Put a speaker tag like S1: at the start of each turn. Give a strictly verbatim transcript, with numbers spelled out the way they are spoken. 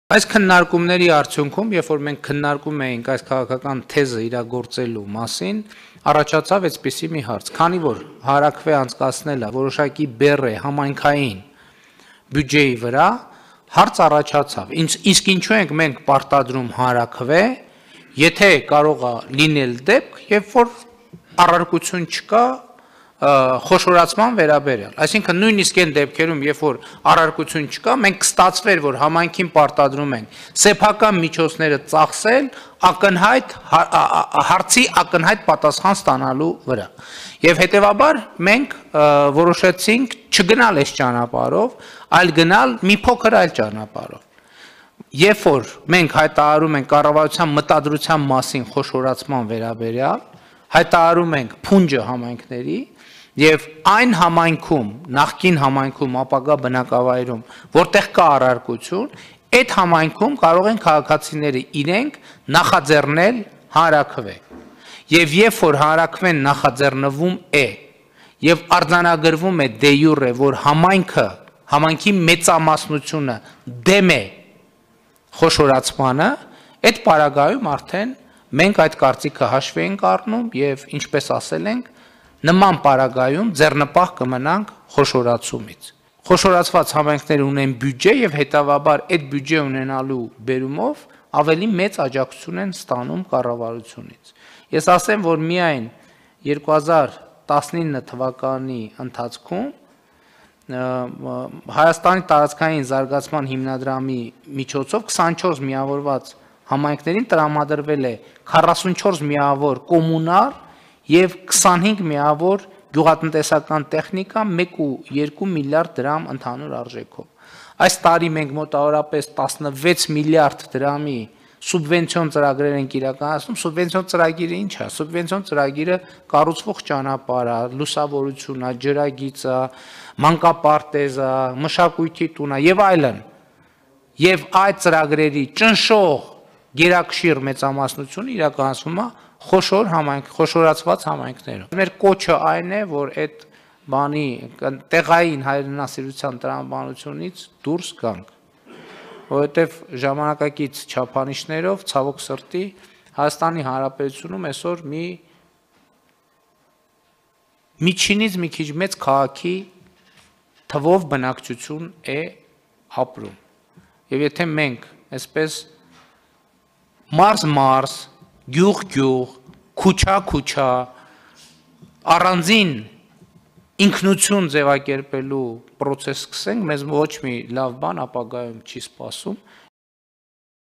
S1: Այս քննարկումների արդյունքում, երբ որ մենք քննարկում էինք այս քաղաքական թեզը իրագործելու մասին, առաջացավ այսպիսի մի հարց, քանի որ հարաքվե անցկացնելը որոշակի բեռ է համայնքային բյուջեի վրա, հարց առաջացավ, իսկ ինչու ենք մենք պարտադրում հարաքվե, եթե կարող է լինել դեպք, երբ որ առարկություն չկա խոշորացման վերաբերյալ, այսինքն նույնիսկ այն դեպքերում, երբ որ առարկություն չկա, մենք կստացվեր, որ համայնքին պարտադրում ենք սեփական միջոցները ծախսել ակնհայտ հարցի ակնհայտ պատասխան ստանալու վրա։ Եվ հետևաբար մենք որոշեցինք չգնալ այս ճանապարհով, այլ գնալ մի փոքր այլ ճանապարհով։ Երբ որ մենք հայտարարում ենք կառավարության մտադրության մասին խոշորացման վերաբերյալ, հայտարարում ենք փունջը համայնքների, եւ այն համայնքում, նախկին համայնքում, ապագա բնակավայրում, որտեղ կա առարկություն, այդ համայնքում կարող են քաղաքացիները իրենք նախաձեռնել հանրաքվե։ Եվ երբ որ հանրաքվեն նախաձեռնվում է եւ արձանագրվում է դե յուրե, որ համայնքը, համայնքի մեծամասնությունը դեմ է խոշորացմանը, այդ պարագայում արդեն մենք այդ կարծիքը հաշվի ենք առնում եւ ինչպես ասել ենք, նման պարագայում ձեռնպահ կմնանք խոշորացումից։ Խոշորացված համայնքները ունեն բյուջե եւ հետեւաբար այդ բյուջե ունենալու բերումով ավելի մեծ աջակցություն են ստանում կառավարությունից։ Ես ասեմ, որ միայն երկու հազար տասնինը թվականի ընթացքում Հայաստանի տարածքային զարգացման հիմնադրամի միջոցով քսանչորս միավորված համայնքներին տրամադրվել է քառասունչորս միավոր կոմունալ եւ քսանհինգ միավոր գյուղատնտեսական տեխնիկա մեկ ու երկու միլիարդ դրամ ընդհանուր արժեքով։ Այս տարի մենք մոտավորապես տասնվեց միլիարդ դրամի սուբվենցիոն ծրագրեր ենք իրականացնում, սուբվենցիոն ծրագիրը ինչ է, սուբվենցիոն ծրագիրը կառուցվող ճանապարհ է, լուսավորություն է, ջրագիծ է, մանկապարտեզ է, մշակույթի տուն է եւ այլն։ Եվ այդ ծրագրերի ճնշող գերակշիռ մեծամասնությունը իրականացվում է խոշոր համայնք, խոշորացված համայնքներում։ Մեր կոչը այն է, որ այդ բանի տեղային հայրենասիրության տրամաբանությունից դուրս գանք, որովհետև ժամանակակից չափանիշներով ցավոք սրտի Հայաստանի Հանրապետությունում այսօր մի միջինից մի քիչ մեծ քաղաքի թվով բնակչություն է ապրում։ Եվ եթե մենք այսպես մարզ-մարզ, գյուղ-գյուղ, քուչա-քուչա, առանձին ինքնություն ձևակերպելու process սկսենք, մեզ ոչ մի լավ բան ապագայում չի սպասում,